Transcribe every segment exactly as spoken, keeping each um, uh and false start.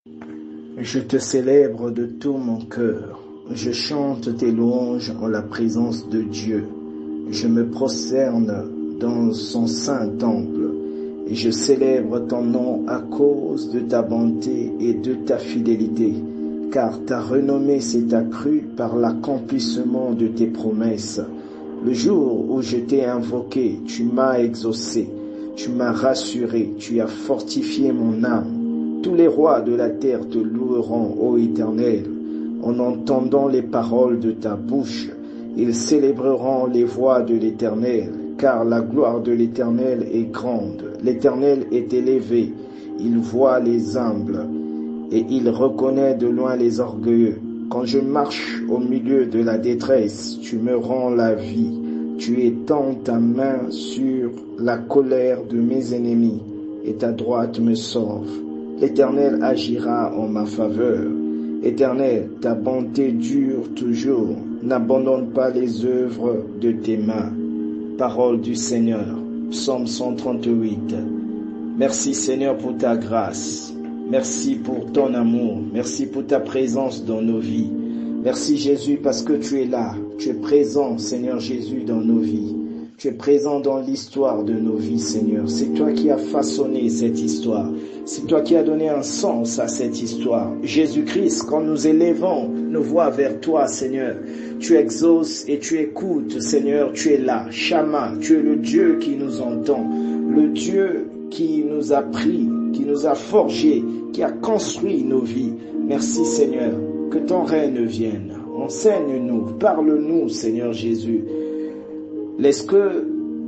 Je te célèbre de tout mon cœur. Je chante tes louanges en la présence de Dieu. Je me prosterne dans son saint temple et je célèbre ton nom à cause de ta bonté et de ta fidélité, car ta renommée s'est accrue par l'accomplissement de tes promesses. Le jour où je t'ai invoqué, tu m'as exaucé, tu m'as rassuré, tu as fortifié mon âme. Tous les rois de la terre te loueront, ô Éternel, en entendant les paroles de ta bouche. Ils célébreront les voies de l'Éternel, car la gloire de l'Éternel est grande. L'Éternel est élevé, il voit les humbles, et il reconnaît de loin les orgueilleux. Quand je marche au milieu de la détresse, tu me rends la vie. Tu étends ta main sur la colère de mes ennemis, et ta droite me sauve. L'Éternel agira en ma faveur. Éternel, ta bonté dure toujours. N'abandonne pas les œuvres de tes mains. Parole du Seigneur. Psaume cent trente-huit. Merci Seigneur pour ta grâce. Merci pour ton amour. Merci pour ta présence dans nos vies. Merci Jésus parce que tu es là. Tu es présent, Seigneur Jésus, dans nos vies. Tu es présent dans l'histoire de nos vies, Seigneur. C'est toi qui as façonné cette histoire. C'est toi qui as donné un sens à cette histoire. Jésus-Christ, quand nous élevons nos voix vers toi, Seigneur, tu exauces et tu écoutes, Seigneur, tu es là. Shama, tu es le Dieu qui nous entend, le Dieu qui nous a pris, qui nous a forgés, qui a construit nos vies. Merci, Seigneur, que ton règne vienne. Enseigne-nous, parle-nous, Seigneur Jésus. Laisse que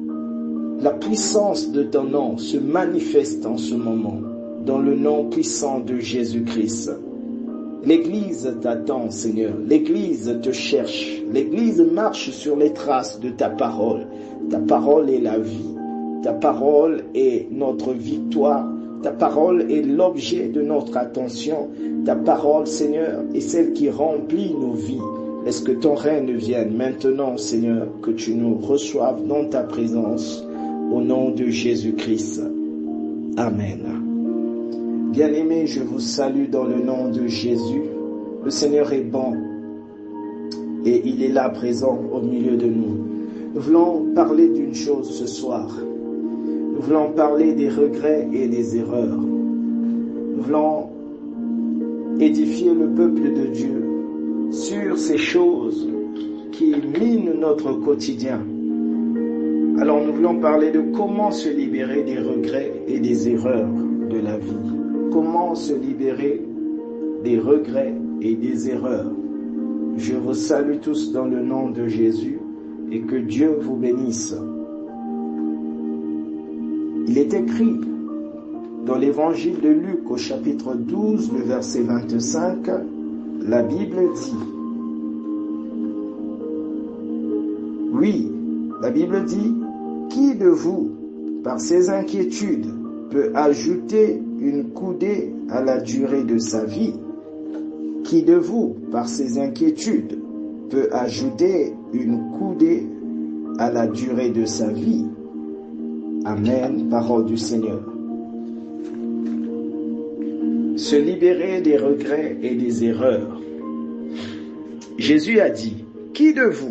la puissance de ton nom se manifeste en ce moment, dans le nom puissant de Jésus-Christ. L'Église t'attend, Seigneur. L'Église te cherche. L'Église marche sur les traces de ta parole. Ta parole est la vie. Ta parole est notre victoire. Ta parole est l'objet de notre attention. Ta parole, Seigneur, est celle qui remplit nos vies. Laisse que ton règne vienne maintenant, Seigneur, que tu nous reçoives dans ta présence, au nom de Jésus-Christ. Amen. Bien-aimés, je vous salue dans le nom de Jésus. Le Seigneur est bon et il est là présent au milieu de nous. Nous voulons parler d'une chose ce soir. Nous voulons parler des regrets et des erreurs. Nous voulons édifier le peuple de Dieu sur ces choses qui minent notre quotidien. Alors nous voulons parler de comment se libérer des regrets et des erreurs de la vie. Comment se libérer des regrets et des erreurs. Je vous salue tous dans le nom de Jésus et que Dieu vous bénisse. Il est écrit dans l'évangile de Luc au chapitre douze, le verset vingt-cinq, la Bible dit, oui, la Bible dit, qui de vous, par ses inquiétudes, peut ajouter une coudée à la durée de sa vie? Qui de vous, par ses inquiétudes, peut ajouter une coudée à la durée de sa vie? Amen, parole du Seigneur. Se libérer des regrets et des erreurs. Jésus a dit, qui de vous,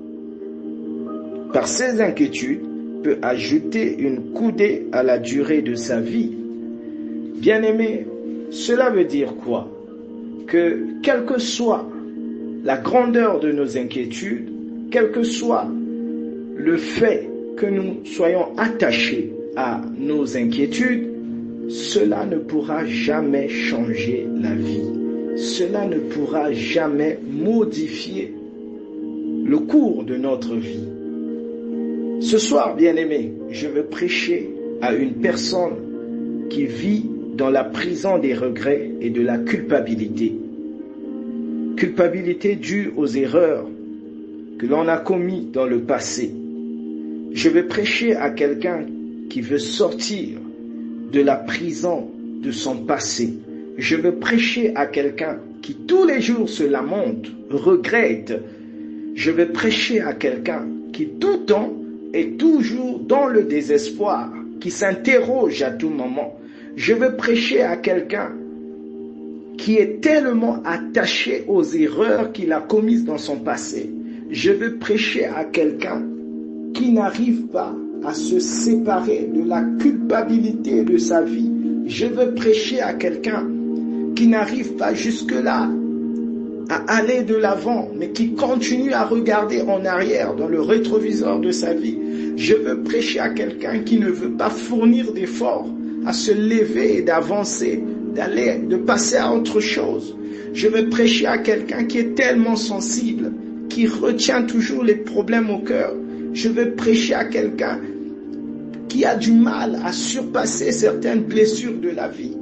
par ses inquiétudes, peut ajouter une coudée à la durée de sa vie? Bien-aimé, cela veut dire quoi? Que quelle que soit la grandeur de nos inquiétudes, quel que soit le fait que nous soyons attachés à nos inquiétudes, cela ne pourra jamais changer la vie. Cela ne pourra jamais modifier le cours de notre vie. Ce soir, bien-aimé, je veux prêcher à une personne qui vit dans la prison des regrets et de la culpabilité. Culpabilité due aux erreurs que l'on a commises dans le passé. Je veux prêcher à quelqu'un qui veut sortir de la prison de son passé. Je veux prêcher à quelqu'un qui tous les jours se lamente, regrette. Je veux prêcher à quelqu'un qui tout le temps est toujours dans le désespoir, qui s'interroge à tout moment. Je veux prêcher à quelqu'un qui est tellement attaché aux erreurs qu'il a commises dans son passé. Je veux prêcher à quelqu'un qui n'arrive pas à se séparer de la culpabilité de sa vie. Je veux prêcher à quelqu'un qui n'arrive pas jusque-là à aller de l'avant, mais qui continue à regarder en arrière dans le rétroviseur de sa vie. Je veux prêcher à quelqu'un qui ne veut pas fournir d'efforts à se lever et d'avancer, d'aller, de passer à autre chose. Je veux prêcher à quelqu'un qui est tellement sensible, qui retient toujours les problèmes au cœur. Je veux prêcher à quelqu'un qui a du mal à surpasser certaines blessures de la vie.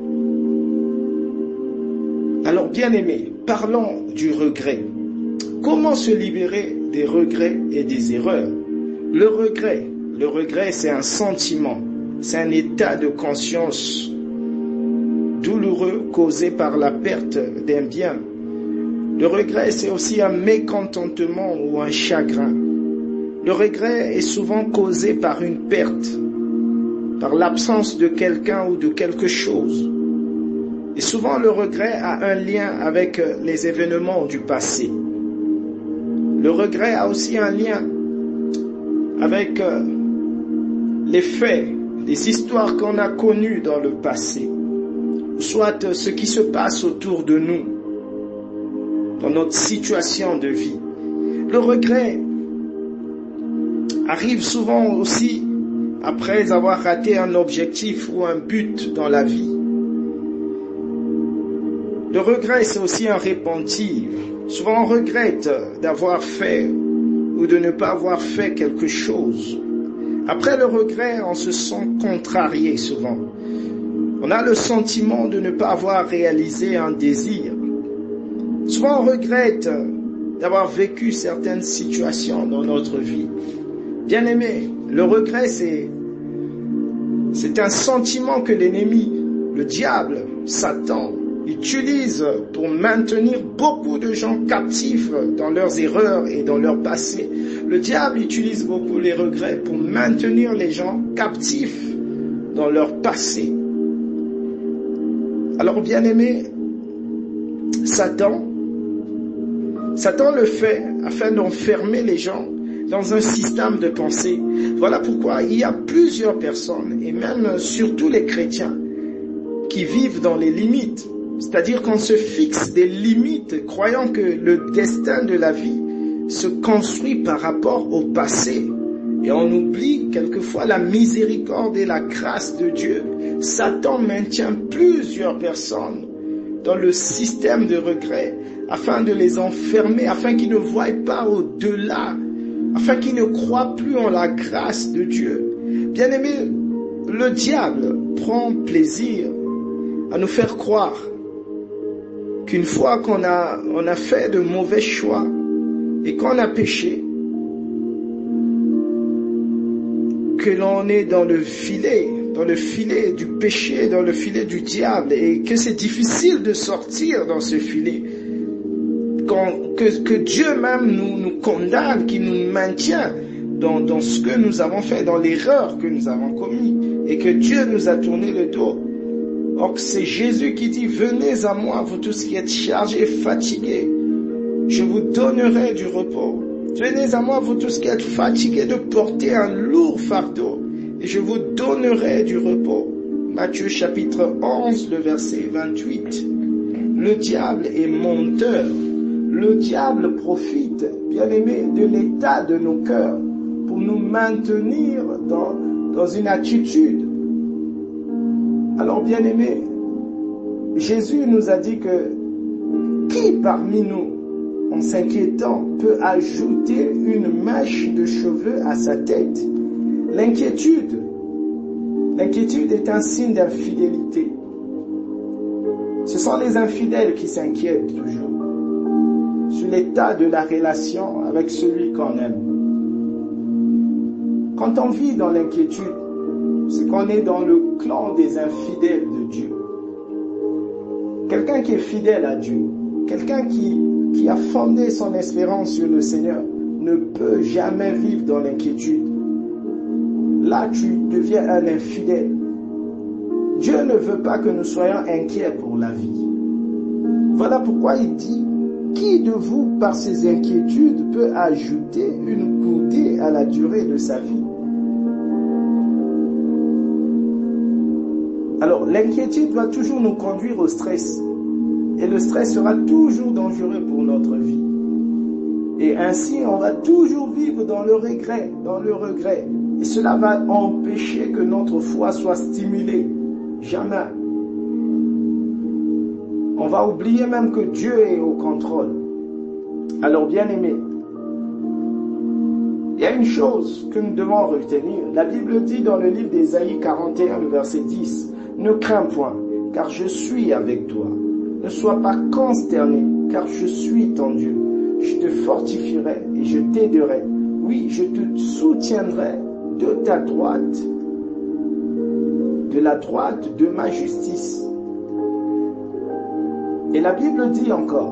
Alors, bien-aimés, parlons du regret. Comment se libérer des regrets et des erreurs? Le regret, le regret, c'est un sentiment, c'est un état de conscience douloureux causé par la perte d'un bien. Le regret, c'est aussi un mécontentement ou un chagrin. Le regret est souvent causé par une perte, par l'absence de quelqu'un ou de quelque chose. Et souvent, le regret a un lien avec les événements du passé. Le regret a aussi un lien avec les faits, les histoires qu'on a connues dans le passé, soit ce qui se passe autour de nous, dans notre situation de vie. Le regret arrive souvent aussi après avoir raté un objectif ou un but dans la vie. Le regret, c'est aussi un repentir. Souvent, on regrette d'avoir fait ou de ne pas avoir fait quelque chose. Après le regret, on se sent contrarié souvent. On a le sentiment de ne pas avoir réalisé un désir. Souvent, on regrette d'avoir vécu certaines situations dans notre vie. Bien-aimé, le regret, c'est, c'est un sentiment que l'ennemi, le diable, Satan, utilise pour maintenir beaucoup de gens captifs dans leurs erreurs et dans leur passé. Le diable utilise beaucoup les regrets pour maintenir les gens captifs dans leur passé. Alors, bien-aimé, Satan, Satan le fait afin d'enfermer les gens dans un système de pensée. Voilà pourquoi il y a plusieurs personnes, et même surtout les chrétiens, qui vivent dans les limites. C'est-à-dire qu'on se fixe des limites, croyant que le destin de la vie se construit par rapport au passé. Et on oublie quelquefois la miséricorde et la grâce de Dieu. Satan maintient plusieurs personnes dans le système de regret afin de les enfermer, afin qu'ils ne voient pas au-delà, afin qu'ils ne croient plus en la grâce de Dieu. Bien-aimé, le diable prend plaisir à nous faire croire qu'une fois qu'on a, on a fait de mauvais choix et qu'on a péché, que l'on est dans le filet, dans le filet du péché, dans le filet du diable, et que c'est difficile de sortir dans ce filet. Qu'on, que, que Dieu même nous, nous condamne, qui nous maintient dans, dans ce que nous avons fait, dans l'erreur que nous avons commis, et que Dieu nous a tourné le dos. Or, c'est Jésus qui dit, venez à moi, vous tous qui êtes chargés et fatigués, je vous donnerai du repos. Venez à moi, vous tous qui êtes fatigués de porter un lourd fardeau, et je vous donnerai du repos. Matthieu chapitre onze, le verset vingt-huit. Le diable est menteur. Le diable profite, bien-aimé, de l'état de nos cœurs pour nous maintenir dans, dans une attitude. Alors, bien-aimé, Jésus nous a dit que qui parmi nous, en s'inquiétant, peut ajouter une mèche de cheveux à sa tête? L'inquiétude, l'inquiétude est un signe d'infidélité. Ce sont les infidèles qui s'inquiètent toujours sur l'état de la relation avec celui qu'on aime. Quand on vit dans l'inquiétude, c'est qu'on est dans le clan des infidèles de Dieu. Quelqu'un qui est fidèle à Dieu, quelqu'un qui, qui a fondé son espérance sur le Seigneur, ne peut jamais vivre dans l'inquiétude. Là, tu deviens un infidèle. Dieu ne veut pas que nous soyons inquiets pour la vie. Voilà pourquoi il dit, qui de vous, par ses inquiétudes, peut ajouter une coudée à la durée de sa vie? Alors, l'inquiétude va toujours nous conduire au stress. Et le stress sera toujours dangereux pour notre vie. Et ainsi, on va toujours vivre dans le regret, dans le regret. Et cela va empêcher que notre foi soit stimulée. Jamais. On va oublier même que Dieu est au contrôle. Alors, bien-aimés, il y a une chose que nous devons retenir. La Bible dit dans le livre d'Ésaïe quarante et un, le verset dix, « Ne crains point, car je suis avec toi. Ne sois pas consterné, car je suis ton Dieu. Je te fortifierai et je t'aiderai. Oui, je te soutiendrai de ta droite, de la droite de ma justice. » Et la Bible dit encore,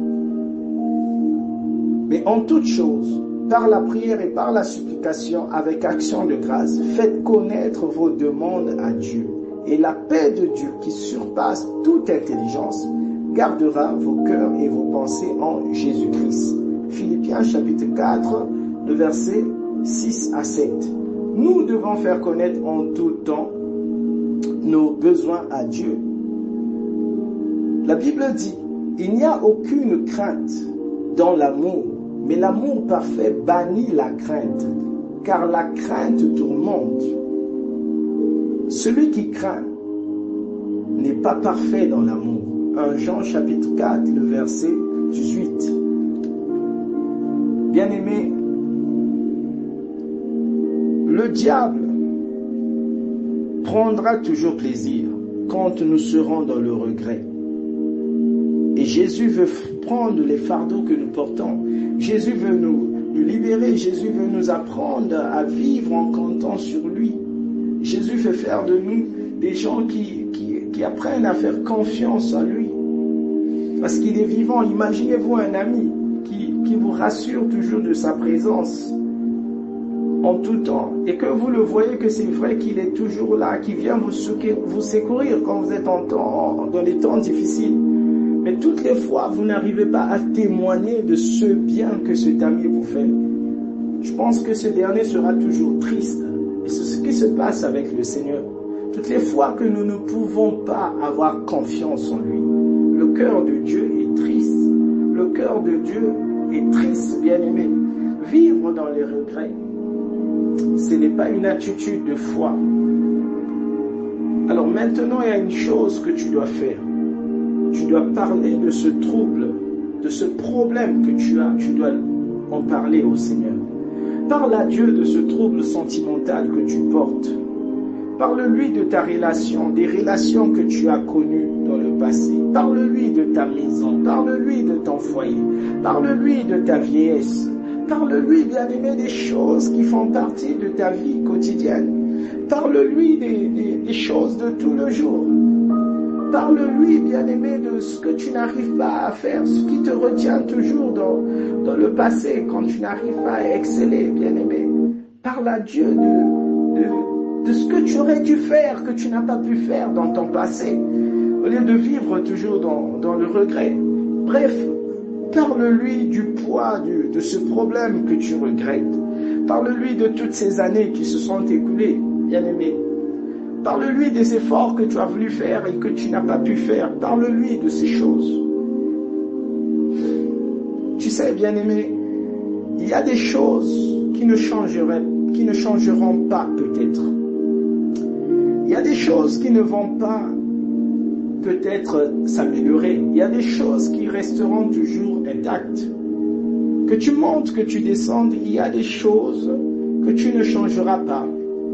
« Mais en toute chose, par la prière et par la supplication, avec action de grâce, faites connaître vos demandes à Dieu. Et la paix de Dieu, qui surpasse toute intelligence, gardera vos cœurs et vos pensées en Jésus-Christ. » Philippiens chapitre quatre, le verset six à sept. Nous devons faire connaître en tout temps nos besoins à Dieu. La Bible dit, il n'y a aucune crainte dans l'amour, mais l'amour parfait bannit la crainte, car la crainte tourmente. Celui qui craint n'est pas parfait dans l'amour. premier Jean chapitre quatre, le verset dix-huit. Bien-aimés, le diable prendra toujours plaisir quand nous serons dans le regret. Et Jésus veut prendre les fardeaux que nous portons. Jésus veut nous, nous libérer. Jésus veut nous apprendre à vivre en comptant sur lui. Jésus veut faire de nous des gens qui, qui, qui apprennent à faire confiance en lui. Parce qu'il est vivant. Imaginez-vous un ami qui, qui vous rassure toujours de sa présence en tout temps. Et que vous le voyez que c'est vrai qu'il est toujours là, qu'il vient vous, vous secourir quand vous êtes en temps, dans les temps difficiles. Mais toutes les fois, vous n'arrivez pas à témoigner de ce bien que cet ami vous fait. Je pense que ce dernier sera toujours triste. Et c'est ce qui se passe avec le Seigneur. Toutes les fois que nous ne pouvons pas avoir confiance en lui, le cœur de Dieu est triste. Le cœur de Dieu est triste, bien-aimé. Vivre dans les regrets, ce n'est pas une attitude de foi. Alors maintenant, il y a une chose que tu dois faire. Tu dois parler de ce trouble, de ce problème que tu as. Tu dois en parler au Seigneur. Parle à Dieu de ce trouble sentimental que tu portes. Parle-lui de ta relation, des relations que tu as connues dans le passé. Parle-lui de ta maison. Parle-lui de ton foyer. Parle-lui de ta vieillesse. Parle-lui, bien-aimé, des choses qui font partie de ta vie quotidienne. Parle-lui des, des, des choses de tout le jour. Parle-lui, bien-aimé, de ce que tu n'arrives pas à faire, ce qui te retient toujours dans, dans le passé, quand tu n'arrives pas à exceller, bien-aimé. Parle à Dieu de, de, de ce que tu aurais dû faire, que tu n'as pas pu faire dans ton passé, au lieu de vivre toujours dans, dans le regret. Bref, parle-lui du poids du, de ce problème que tu regrettes. Parle-lui de toutes ces années qui se sont écoulées, bien-aimé. Parle-lui des efforts que tu as voulu faire et que tu n'as pas pu faire. Parle-lui de ces choses. Tu sais, bien-aimé, il y a des choses qui ne changeraient, qui ne changeront pas peut-être. Il y a des choses qui ne vont pas peut-être s'améliorer. Il y a des choses qui resteront toujours intactes. Que tu montes, que tu descendes, il y a des choses que tu ne changeras pas.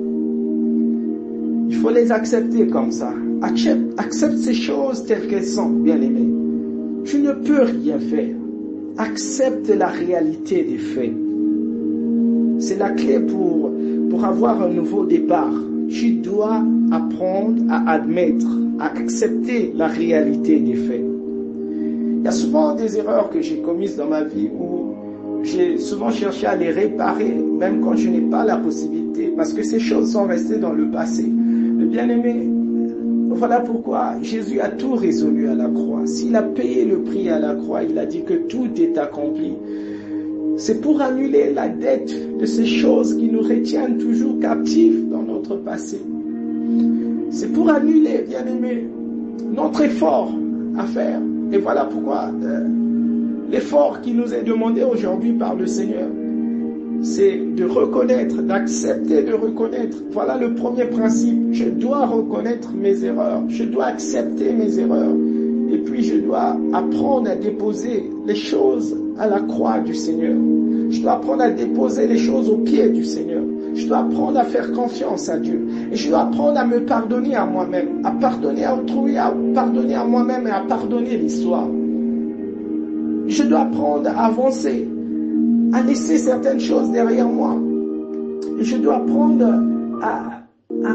Il faut les accepter comme ça. Accepte, accepte ces choses telles qu'elles sont, bien-aimé. Tu ne peux rien faire. Accepte la réalité des faits. C'est la clé pour, pour avoir un nouveau départ. Tu dois apprendre à admettre, à accepter la réalité des faits. Il y a souvent des erreurs que j'ai commises dans ma vie où j'ai souvent cherché à les réparer, même quand je n'ai pas la possibilité, parce que ces choses sont restées dans le passé. Mais bien aimé, voilà pourquoi Jésus a tout résolu à la croix. S'il a payé le prix à la croix, il a dit que tout est accompli. C'est pour annuler la dette de ces choses qui nous retiennent toujours captifs dans notre passé. C'est pour annuler, bien-aimés, notre effort à faire. Et voilà pourquoi euh, l'effort qui nous est demandé aujourd'hui par le Seigneur, c'est de reconnaître, d'accepter de reconnaître. Voilà le premier principe. Je dois reconnaître mes erreurs. Je dois accepter mes erreurs. Et puis je dois apprendre à déposer les choses à la croix du Seigneur. Je dois apprendre à déposer les choses aux pieds du Seigneur. Je dois apprendre à faire confiance à Dieu. Et je dois apprendre à me pardonner à moi-même, à pardonner à autrui, à pardonner à moi-même et à pardonner l'histoire. Je dois apprendre à avancer, à laisser certaines choses derrière moi. Et je dois apprendre à, à,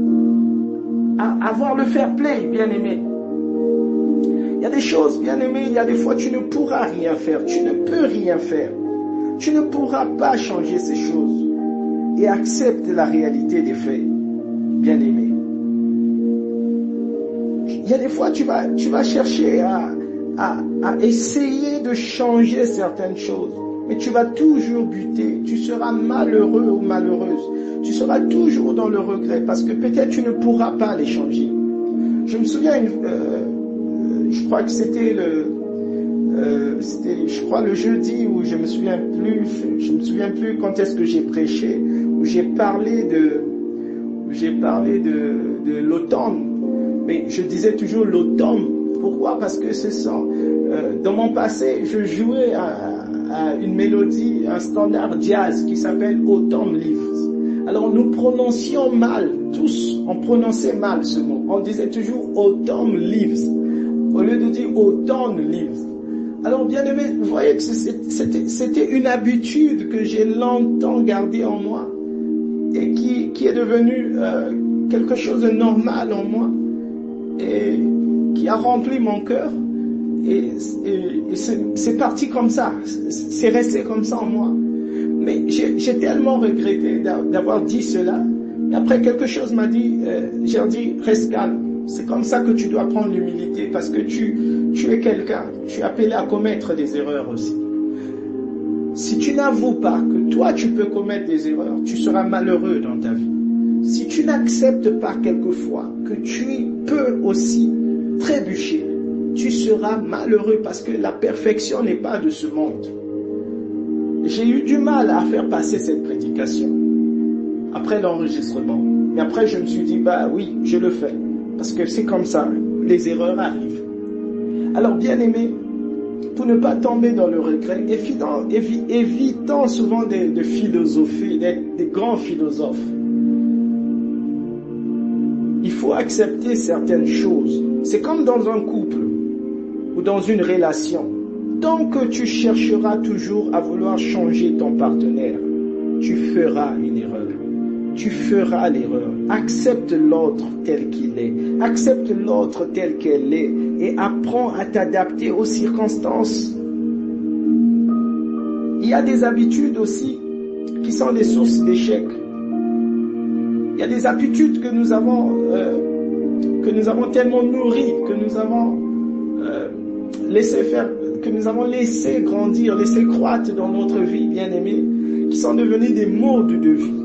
à avoir le fair play, bien-aimé. Il y a des choses, bien-aimé, il y a des fois tu ne pourras rien faire, tu ne peux rien faire. Tu ne pourras pas changer ces choses. Et accepte la réalité des faits, bien-aimé. Il y a des fois tu vas, tu vas chercher à, à, à essayer de changer certaines choses. Mais tu vas toujours buter, tu seras malheureux ou malheureuse. Tu seras toujours dans le regret parce que peut-être tu ne pourras pas les changer. Je me souviens, euh, je crois que c'était le, euh, c'était, je crois le jeudi où je me souviens plus, je me souviens plus quand est-ce que j'ai prêché, où j'ai parlé de, où j'ai parlé de, de l'automne. Mais je disais toujours l'automne. Pourquoi? Parce que ce sont, euh, dans mon passé, je jouais à, à une mélodie, un standard jazz qui s'appelle Autumn Leaves. Alors nous prononcions mal, tous, on prononçait mal ce mot. On disait toujours Autumn Leaves, au lieu de dire Autumn Leaves. Alors bien aimé, vous voyez que c'était, c'était une habitude que j'ai longtemps gardée en moi et qui, qui est devenue euh, quelque chose de normal en moi et qui a rempli mon cœur. Et, et, et c'est, c'est parti comme ça, c'est resté comme ça en moi. Mais j'ai, j'ai tellement regretté d'avoir dit cela. Et après, quelque chose m'a dit, euh, j'ai dit, reste calme. C'est comme ça que tu dois prendre l'humilité parce que tu, tu es quelqu'un, tu es appelé à commettre des erreurs aussi. Si tu n'avoues pas que toi tu peux commettre des erreurs, tu seras malheureux dans ta vie. Si tu n'acceptes pas quelquefois que tu peux aussi trébucher, tu seras malheureux parce que la perfection n'est pas de ce monde. J'ai eu du mal à faire passer cette prédication après l'enregistrement. Mais après, je me suis dit, bah oui, je le fais. Parce que c'est comme ça, les erreurs arrivent. Alors, bien aimé, pour ne pas tomber dans le regret, évitant, évi, évitant souvent de, de philosopher, d'être des grands philosophes, il faut accepter certaines choses. C'est comme dans un couple ou dans une relation. Tant que tu chercheras toujours à vouloir changer ton partenaire, tu feras une erreur. Tu feras l'erreur. Accepte l'autre tel qu'il est. Accepte l'autre tel qu'elle est. Et apprends à t'adapter aux circonstances. Il y a des habitudes aussi qui sont des sources d'échecs. Il y a des habitudes que nous avons, euh, que nous avons tellement nourries, que nous avons euh, laissé faire, que nous avons laissé grandir, laissé croître dans notre vie, bien-aimée, qui sont devenues des modes de vie.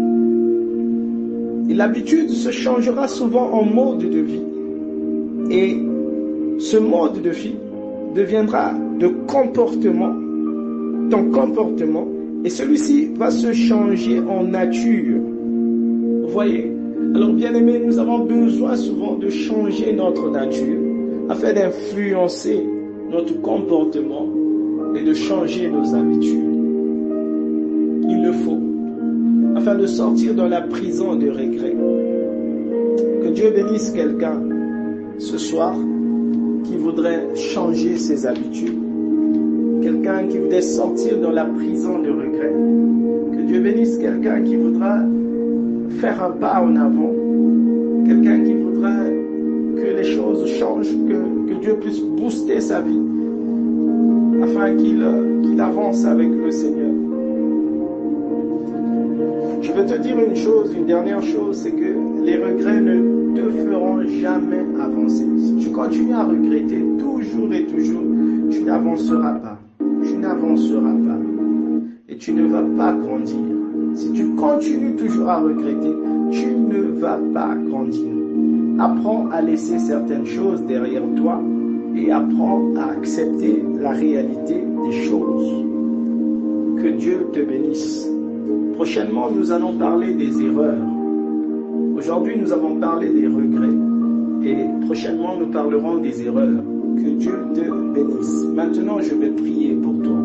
Et l'habitude se changera souvent en mode de vie. Et ce mode de vie deviendra de comportement, ton comportement, et celui-ci va se changer en nature. Vous voyez? Alors bien aimé, nous avons besoin souvent de changer notre nature afin d'influencer notre comportement et de changer nos habitudes. Il le faut, afin de sortir de la prison de regret. Que Dieu bénisse quelqu'un ce soir qui voudrait changer ses habitudes. Quelqu'un qui voudrait sortir de la prison de regret. Que Dieu bénisse quelqu'un qui voudra faire un pas en avant. Quelqu'un qui voudra que les choses changent, que, que Dieu puisse booster sa vie afin qu'il, qu'il avance avec le Seigneur. Je veux te dire une chose, une dernière chose, c'est que les regrets ne te feront jamais avancer. Si tu continues à regretter toujours et toujours, tu n'avanceras pas. Tu n'avanceras pas. Et tu ne vas pas grandir. Si tu continues toujours à regretter, tu ne vas pas grandir. Apprends à laisser certaines choses derrière toi et apprends à accepter la réalité des choses. Que Dieu te bénisse. Prochainement, nous allons parler des erreurs. Aujourd'hui, nous avons parlé des regrets. Et prochainement, nous parlerons des erreurs. Que Dieu te bénisse. Maintenant, je vais prier pour toi.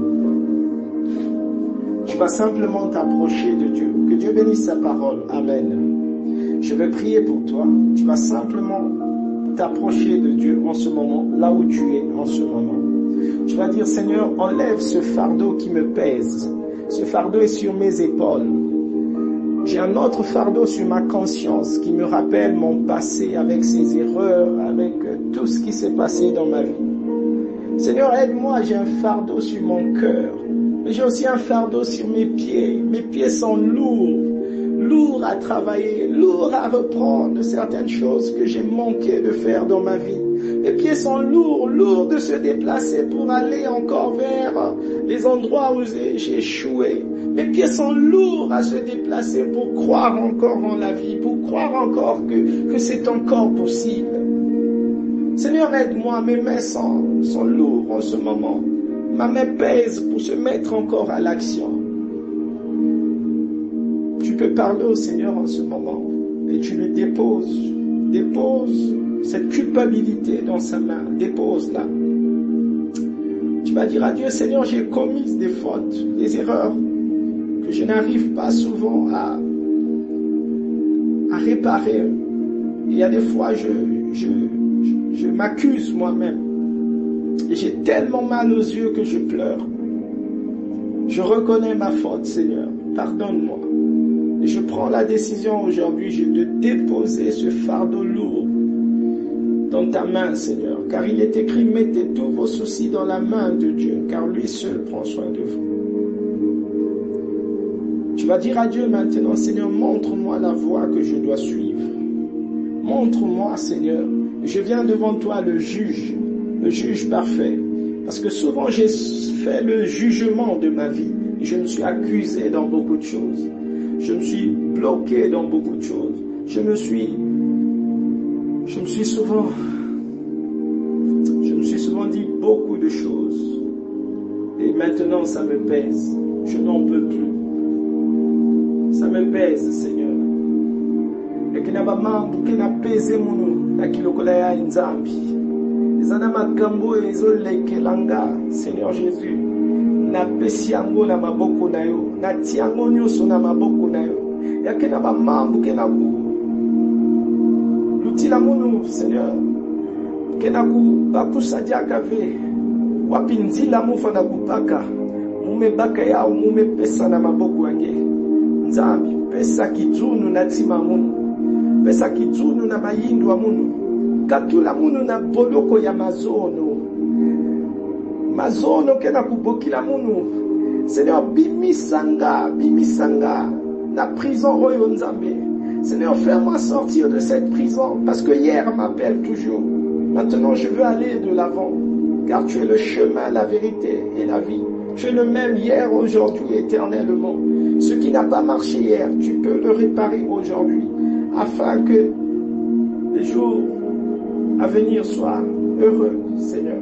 Tu vas simplement t'approcher de Dieu. Que Dieu bénisse sa parole. Amen. Je vais prier pour toi. Tu vas simplement t'approcher de Dieu en ce moment, là où tu es en ce moment. Tu vas dire, Seigneur, enlève ce fardeau qui me pèse. Ce fardeau est sur mes épaules. J'ai un autre fardeau sur ma conscience qui me rappelle mon passé avec ses erreurs, avec tout ce qui s'est passé dans ma vie. Seigneur, aide-moi, j'ai un fardeau sur mon cœur. Mais j'ai aussi un fardeau sur mes pieds. Mes pieds sont lourds, lourds à travailler, lourds à reprendre certaines choses que j'ai manqué de faire dans ma vie. Mes pieds sont lourds, lourds de se déplacer pour aller encore vers les endroits où j'ai échoué. Mes pieds sont lourds à se déplacer pour croire encore en la vie, pour croire encore que, que c'est encore possible. Seigneur, aide-moi, mes mains sont, sont lourds en ce moment. Ma main pèse pour se mettre encore à l'action. Tu peux parler au Seigneur en ce moment et tu le déposes. Dépose cette culpabilité dans sa main. Dépose-la. Tu vas dire à Dieu, Seigneur, j'ai commis des fautes, des erreurs que je n'arrive pas souvent à, à réparer. Il y a des fois, je, je, je, je m'accuse moi-même. Et j'ai tellement mal aux yeux que je pleure. Je reconnais ma faute, Seigneur. Pardonne-moi. Et je prends la décision aujourd'hui de déposer ce fardeau lourd dans ta main, Seigneur. Car il est écrit, mettez tous vos soucis dans la main de Dieu, car lui seul prend soin de vous. Tu vas dire à Dieu maintenant, Seigneur, montre-moi la voie que je dois suivre. Montre-moi, Seigneur. Je viens devant toi, le juge, le juge parfait. Parce que souvent j'ai fait le jugement de ma vie. Et je me suis accusé dans beaucoup de choses. Je me suis bloqué dans beaucoup de choses. Je me suis, je me suis souvent, je me suis souvent dit beaucoup de choses. Et maintenant ça me pèse. Je n'en peux plus. Ça me pèse, Seigneur. Et que n'a pas mambo, que n'a pesé mon na kilokola ya nzambi. Ezana makambo ezolekelanga, Seigneur Jésus. Na pesi yango na maboko na yo, na tiango nyonso na maboko na yo. Ya ke na ba mambo ke na ku lutila munu, Seigneur. Ke na ku bakusadia kave. Wapi nzila mufa na kupaka. Mume baka yao, mume pesa na maboko yange. Nzambi, pesa kizunu na tima munu. Pesa kizunu na mayindu wa munu. Katula munu na boloko ya mazono. Mazono ke na kubokila munu. Seigneur, bimisanga, bimisanga. La prison oyo nzambe. Seigneur, fais-moi sortir de cette prison. Parce que hier m'appelle toujours. Maintenant, je veux aller de l'avant. Car tu es le chemin, la vérité et la vie. Tu es le même hier, aujourd'hui, éternellement. Ce qui n'a pas marché hier, tu peux le réparer aujourd'hui. Afin que les jours à venir soient heureux, Seigneur.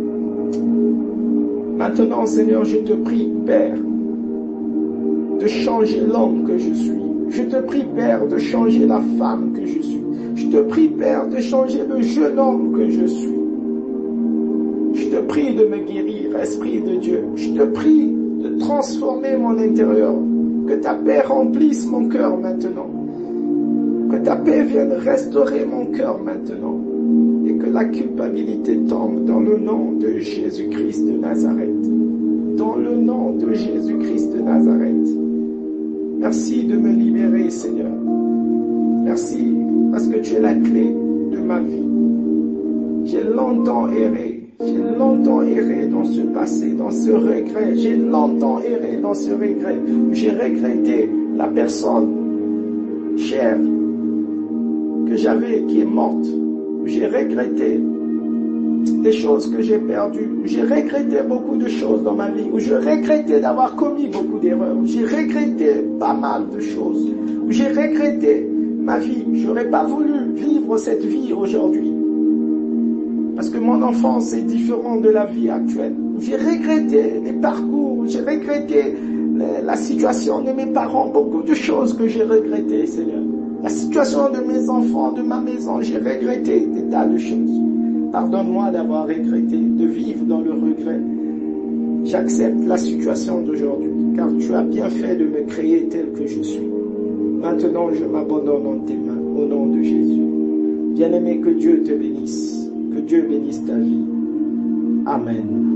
Maintenant, Seigneur, je te prie, Père, de changer l'homme que je suis. Je te prie, Père, de changer la femme que je suis. Je te prie, Père, de changer le jeune homme que je suis. Je te prie de me guérir, Esprit de Dieu. Je te prie de transformer mon intérieur. Que ta paix remplisse mon cœur maintenant. Que ta paix vienne restaurer mon cœur maintenant. Et que la culpabilité tombe dans le nom de Jésus-Christ de Nazareth. Dans le nom de Jésus-Christ de Nazareth. Merci de me libérer, Seigneur. Merci parce que tu es la clé de ma vie. J'ai longtemps erré. J'ai longtemps erré dans ce passé, dans ce regret. J'ai longtemps erré dans ce regret. J'ai regretté la personne chère que j'avais qui est morte, où j'ai regretté des choses que j'ai perdues, où j'ai regretté beaucoup de choses dans ma vie, où je regrettais d'avoir commis beaucoup d'erreurs, où j'ai regretté pas mal de choses, où j'ai regretté ma vie. J'aurais pas voulu vivre cette vie aujourd'hui. Parce que mon enfance est différente de la vie actuelle. J'ai regretté les parcours, j'ai regretté la situation de mes parents, beaucoup de choses que j'ai regrettées, Seigneur. La situation de mes enfants, de ma maison, j'ai regretté des tas de choses. Pardonne-moi d'avoir regretté, de vivre dans le regret. J'accepte la situation d'aujourd'hui, car tu as bien fait de me créer tel que je suis. Maintenant, je m'abandonne en tes mains, au nom de Jésus. Bien-aimé, que Dieu te bénisse, que Dieu bénisse ta vie. Amen.